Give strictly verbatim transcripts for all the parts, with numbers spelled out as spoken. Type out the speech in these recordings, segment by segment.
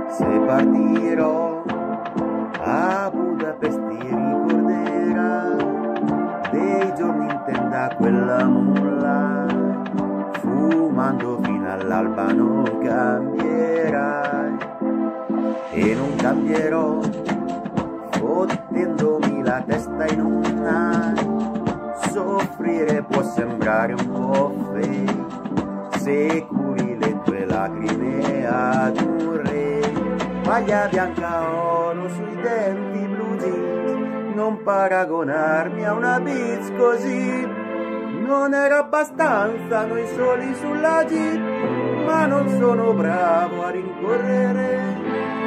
Se partirò a Budapest ti ricorderà dei giorni in tenda quella mulla, fumando fino all'alba non cambierai. E non cambierò fottendomi la testa in una. Soffrire può sembrare un po' fake se curi le tue lacrime ad un re. Maglia bianca oro sui denti blu jeans, non paragonarmi a una bitch così. Non era abbastanza noi soli sulla jeep, ma non sono bravo a rincorrere.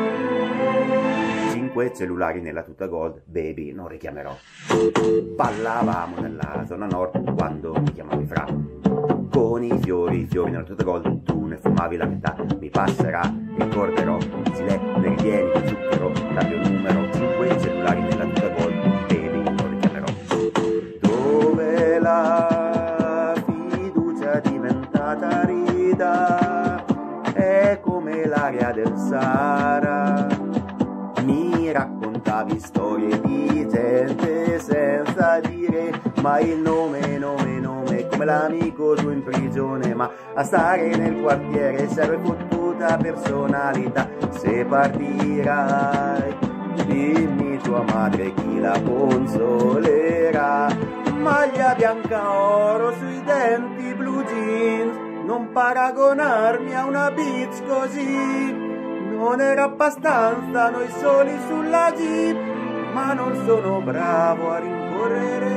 Cinque cellulari nella tuta gold, baby non richiamerò. Ballavamo nella zona nord quando mi chiamavi fra. Con i fiori, i fiori nella tuta gold, tu ne fumavi la metà. Mi passerà, ricorderò, Zilè, ne rivieni, zucchero, cambio numero. Cinque cellulari nella tuta gold, baby non richiamerò. Dove la fiducia è diventata rida, è come l'aria del Sahara. Mi raccontavi storie di gente senza dire mai il nome, nome, nome, come l'amico tu in prigione, ma a stare nel quartiere serve fottuta personalità. Se partirai, dimmi tua madre chi la consolerà. Maglia bianca oro sui denti blu jeans, non paragonarmi a una bitch così. Non era abbastanza noi soli sulla jeep, ma non sono bravo a rincorrere.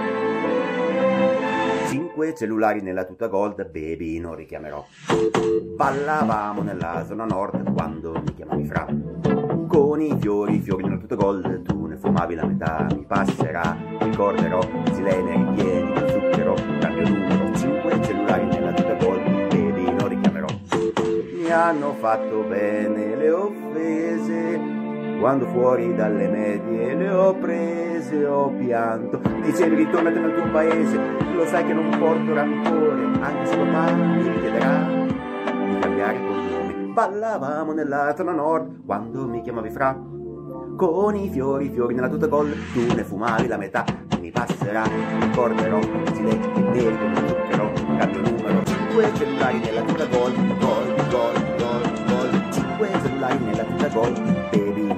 Cinque cellulari nella tuta gold, baby non richiamerò. Ballavamo nella zona nord quando mi chiamavi fra. Con i fiori, i fiori nella tuta gold, tu ne fumavi la metà. Mi passerà, ricorderò, Silene, rivieni, zucchero, cambio numero. Cinque cellulari nella tuta gold, baby non richiamerò. Mi hanno fatto bene le offese, quando fuori dalle medie le ho prese, ho pianto. Dicevi ritornate nel tuo paese, lo sai che non porto rancore, anche se papà mi chiederà di cambiare cognome. Ballavamo nella zona nord quando mi chiamavi fra. Con i fiori, i fiori nella tuta gold, tu ne fumavi la metà. Mi passerà, ricorderò, silenzio che devi con zucchero, cambio numero. Cinque cellulari nella tuta gold, gold, gold, gold, gold. Cinque cellulari nella tuta gold, baby